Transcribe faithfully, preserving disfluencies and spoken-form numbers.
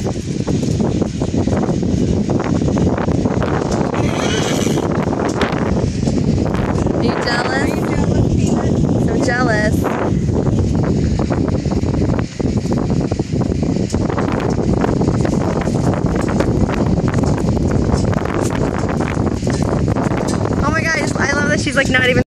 Are you jealous? I'm jealous. Oh my gosh, I love that she's like not even